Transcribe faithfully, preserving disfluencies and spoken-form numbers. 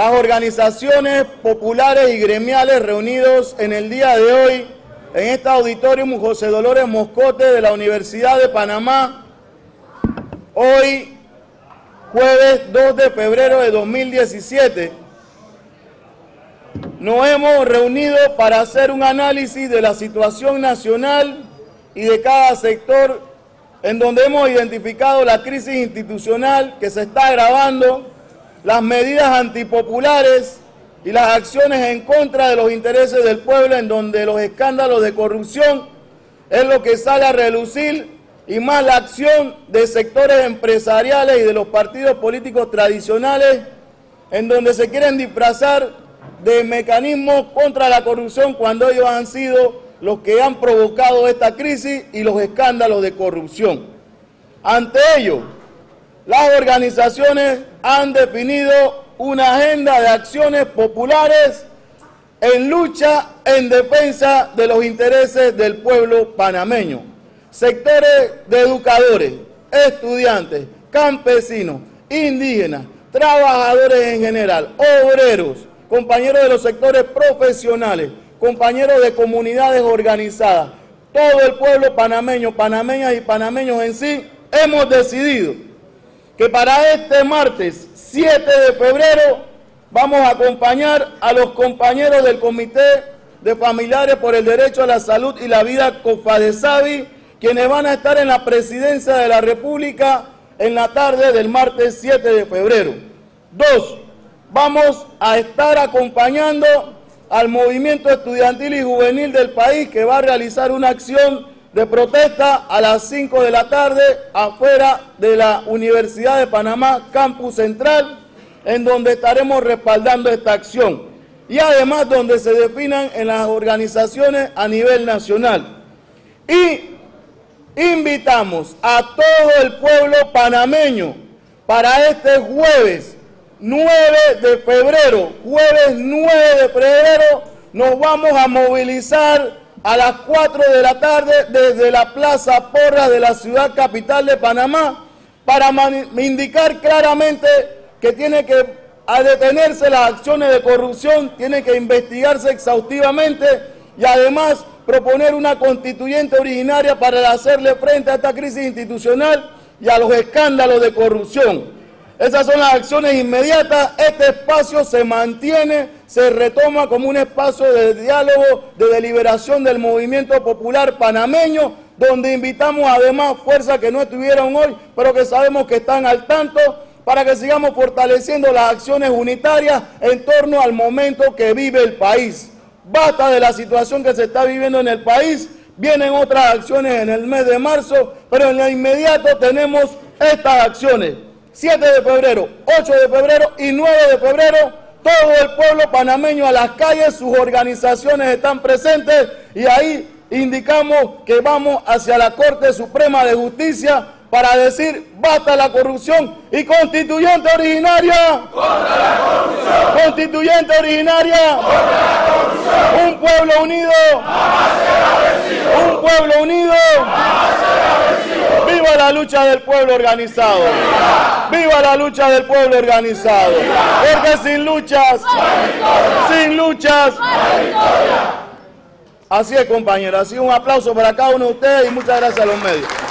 las organizaciones populares y gremiales reunidos en el día de hoy en este auditorium José Dolores Moscote de la Universidad de Panamá, hoy jueves dos de febrero de dos mil diecisiete, nos hemos reunido para hacer un análisis de la situación nacional y de cada sector, en donde hemos identificado la crisis institucional que se está agravando, las medidas antipopulares y las acciones en contra de los intereses del pueblo, en donde los escándalos de corrupción es lo que sale a relucir, y más la acción de sectores empresariales y de los partidos políticos tradicionales, en donde se quieren disfrazar de mecanismos contra la corrupción cuando ellos han sido los que han provocado esta crisis y los escándalos de corrupción. Ante ello, las organizaciones han definido una agenda de acciones populares en lucha en defensa de los intereses del pueblo panameño. Sectores de educadores, estudiantes, campesinos, indígenas, trabajadores en general, obreros, compañeros de los sectores profesionales, compañeros de comunidades organizadas, todo el pueblo panameño, panameñas y panameños en sí, hemos decidido que para este martes siete de febrero vamos a acompañar a los compañeros del Comité de Familiares por el Derecho a la Salud y la Vida COFADESAVI, quienes van a estar en la Presidencia de la República en la tarde del martes siete de febrero. Dos, vamos a estar acompañando al movimiento estudiantil y juvenil del país, que va a realizar una acción de protesta a las cinco de la tarde afuera de la Universidad de Panamá, Campus Central, en donde estaremos respaldando esta acción. Y además donde se definan en las organizaciones a nivel nacional. Y invitamos a todo el pueblo panameño para este jueves nueve de febrero, jueves nueve de febrero, nos vamos a movilizar a las cuatro de la tarde desde la Plaza Porras de la ciudad capital de Panamá para indicar claramente que tiene que detenerse las acciones de corrupción, tiene que investigarse exhaustivamente y además proponer una constituyente originaria para hacerle frente a esta crisis institucional y a los escándalos de corrupción. Esas son las acciones inmediatas. Este espacio se mantiene, se retoma como un espacio de diálogo, de deliberación del movimiento popular panameño, donde invitamos además fuerzas que no estuvieron hoy, pero que sabemos que están al tanto, para que sigamos fortaleciendo las acciones unitarias en torno al momento que vive el país. Basta de la situación que se está viviendo en el país, vienen otras acciones en el mes de marzo, pero en lo inmediato tenemos estas acciones. siete de febrero, ocho de febrero y nueve de febrero, todo el pueblo panameño a las calles, sus organizaciones están presentes y ahí indicamos que vamos hacia la Corte Suprema de Justicia para decir basta la corrupción y constituyente originaria, contra la corrupción, constituyente originaria, contra la corrupción, un pueblo unido, jamás será vencido, un pueblo unido, jamás será vencido. Viva la lucha del pueblo organizado, viva, viva la lucha del pueblo organizado, viva, porque sin luchas, sin luchas, así es, compañeros. Así un aplauso para cada uno de ustedes y muchas gracias a los medios.